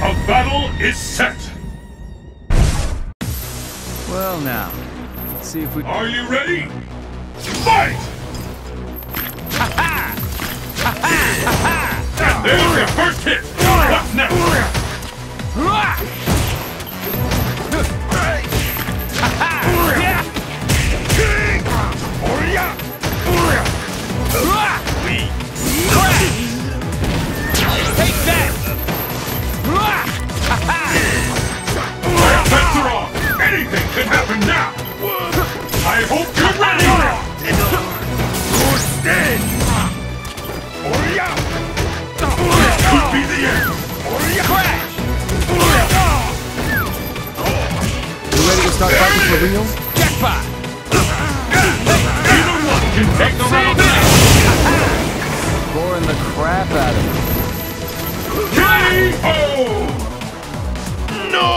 A battle is set! Well now, let's see if we... Are you ready? Fight! And there's your first hit! What's next? Take that! Bets are off! Anything can happen now! I hope you're ready! This could be the end! Crash! You ready to start fighting for real? Jackpot! Either one can take the round now! Boring the crap out of me. K.O. No!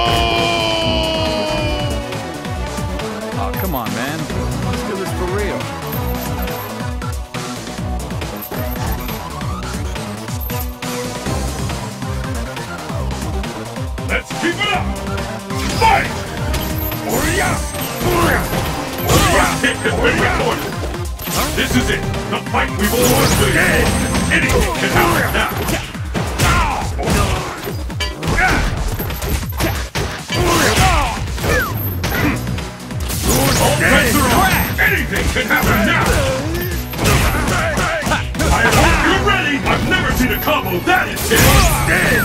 Oh, come on, man. Let's do this for real. Let's keep it up! Fight! First hit has been recorded. This is it, the fight we've all wanted. Anything can happen now. All bets are on. Anything can happen now. I hope you're ready. I've never seen a combo that intense.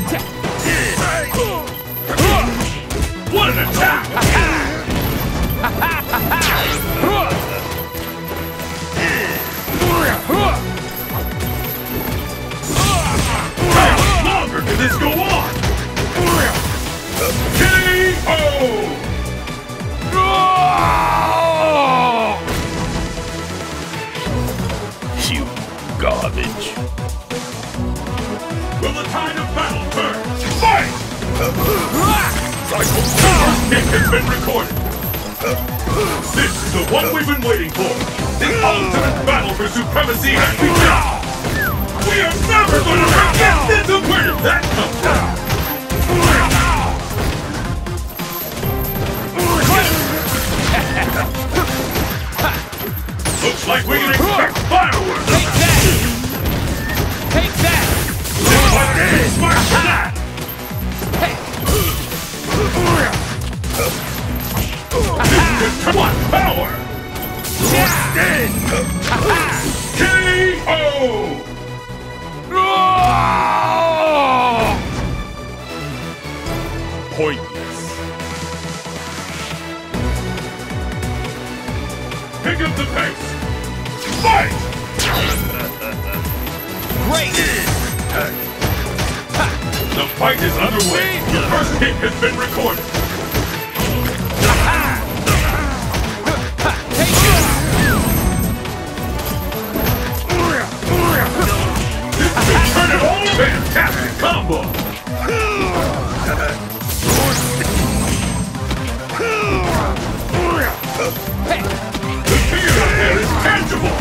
What an attack! How much longer can this go on? K.O. You garbage. Will the tide of battle turn? Fight! First hit has been recorded. This is the one we've been waiting for. The ultimate battle for supremacy has begun. We are never going to forget this. Where did that come from? Looks like we can expect fireworks. Take that! Take that! Looks like they smash that. What power? K.O. Pointless. Pick up the pace. Fight! Great! The fight is underway. The first hit has been recorded. Take it! This could turn it all. Fantastic combo. The fear up there is tangible.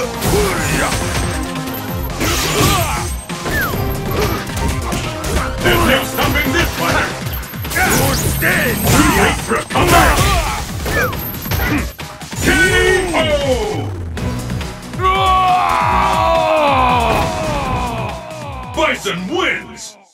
There's no stopping this fighter. Wait for a comeback. K.O. Bison wins!